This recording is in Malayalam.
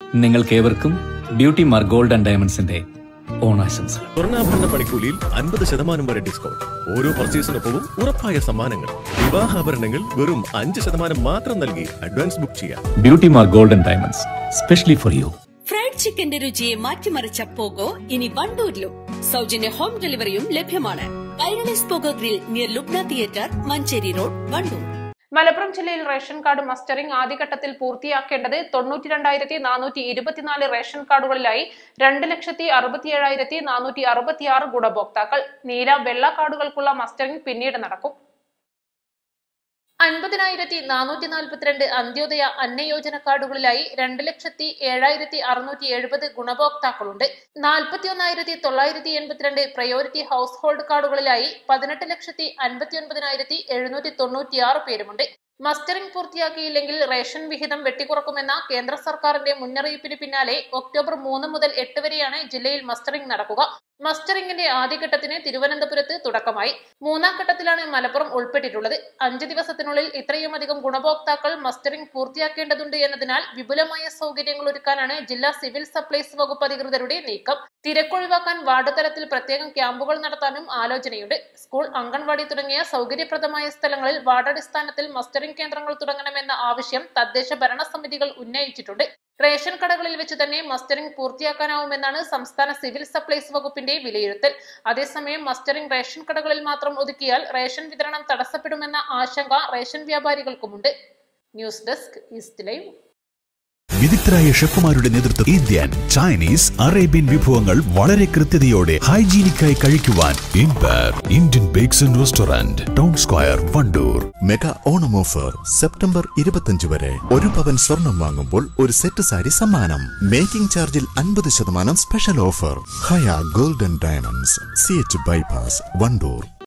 നിങ്ങൾക്കേവർക്കും ബ്യൂട്ടി മാർക്ക് ഗോൾഡ് ആൻഡ് ഡയമണ്ട്സിന്റെ ഓണാശംസകൾ. സ്വർണ്ണാഭരണ പണിക്കൂലിയിൽ 50% വരെ ഡിസ്കൗണ്ട്. ഓരോ പർച്ചേസിനൊപ്പവും ഉറപ്പായ സമ്മാനങ്ങൾ. വിവാഹാഭരണങ്ങൾ വെറും 5% മാത്രം നൽകി അഡ്വാൻസ് ബുക്ക് ചെയ്യാം. Beauty mark gold and diamonds, specially for you. Fried ചിക്കന്റെ രുചിയെ മാറ്റിമറിച്ച പോഗോ ഇനി വണ്ടൂരിലും. സൗജന്യ ഹോം ഡെലിവറിയും ലഭ്യമാണ്. Kairali's pogo grill near Lubna theatre, Manjeri road, Wandoor. Malappuram ജില്ലയിൽ റേഷൻ കാർഡ് മസ്റ്ററിംഗ് ആദ്യഘട്ടത്തിൽ പൂർത്തിയാക്കേണ്ടത് 92,424 റേഷൻ കാർഡുകളിലായി 2,67,466 ഗുണഭോക്താക്കൾ. നീല വെള്ള കാർഡുകൾക്കുള്ള മസ്റ്ററിംഗ് പിന്നീട് നടക്കും. 50,442 അന്ത്യോദയ അന്നയോജന കാർഡുകളിലായി 2,07,670 ഗുണഭോക്താക്കളുണ്ട്. 41,982 പ്രയോറിറ്റി ഹൗസ് ഹോൾഡ് കാർഡുകളിലായി 18,59,796 പേരുമുണ്ട്. മസ്റ്ററിംഗ് പൂർത്തിയാക്കിയില്ലെങ്കിൽ റേഷൻ വിഹിതം വെട്ടിക്കുറക്കുമെന്ന കേന്ദ്ര സർക്കാരിന്റെ മുന്നറിയിപ്പിന് പിന്നാലെ ഒക്ടോബർ 3 മുതൽ 8 വരെയാണ് ജില്ലയിൽ മസ്റ്ററിംഗ് നടക്കുക. മസ്റ്ററിംഗിന്റെ ആദ്യഘട്ടത്തിന് തിരുവനന്തപുരത്ത് തുടക്കമായി. മൂന്നാം ഘട്ടത്തിലാണ് മലപ്പുറം ഉൾപ്പെട്ടിട്ടുള്ളത്. 5 ദിവസത്തിനുള്ളിൽ ഇത്രയുമധികം ഗുണഭോക്താക്കൾ മസ്റ്ററിംഗ് പൂർത്തിയാക്കേണ്ടതുണ്ട് എന്നതിനാൽ വിപുലമായ സൗകര്യങ്ങൾ ഒരുക്കാനാണ് ജില്ലാ സിവിൽ സപ്ലൈസ് വകുപ്പ് അധികൃതരുടെ നീക്കം. തിരക്കൊഴിവാക്കാൻ വാർഡ് തലത്തിൽ പ്രത്യേകം ക്യാമ്പുകൾ നടത്താനും ആലോചനയുണ്ട്. സ്കൂൾ, അംഗൻവാടി തുടങ്ങിയ സൗകര്യപ്രദമായ സ്ഥലങ്ങളിൽ വാർഡടിസ്ഥാനത്തിൽ മസ്റ്ററിംഗ് കേന്ദ്രങ്ങൾ തുടങ്ങണമെന്ന ആവശ്യം തദ്ദേശ ഭരണ സമിതികൾ ഉന്നയിച്ചിട്ടുണ്ട്. റേഷൻ കടകളിൽ വെച്ച് തന്നെ മസ്റ്ററിംഗ് പൂർത്തിയാക്കാനാവുമെന്നാണ് സംസ്ഥാന സിവിൽ സപ്ലൈസ് വകുപ്പിന്റെ വിലയിരുത്തൽ. അതേസമയം മസ്റ്ററിംഗ് റേഷൻ കടകളിൽ മാത്രം ഒതുക്കിയാൽ റേഷൻ വിതരണം തടസ്സപ്പെടുമെന്ന ആശങ്ക റേഷൻ വ്യാപാരികൾക്കുമുണ്ട്. News desk, east live. വിദഗ്ധരായ ഷെഫുമാരുടെ നേതൃത്വം ഇന്ത്യൻ, ചൈനീസ്, അറേബ്യൻ വിഭവങ്ങൾ വളരെ കൃത്യതയോടെ ഹൈജീനിക്കായി കഴിക്കുവാൻ Indian bakes and restaurant, town square, Wandoor. Mega Onam offer September 25 വരെ. 1 പവൻ സ്വർണം വാങ്ങുമ്പോൾ ഒരു സെറ്റ് സാരി സമ്മാനം. മേക്കിംഗ് ചാർജിൽ 50% special offer. Haya golden diamonds, CH bypass, Wandoor.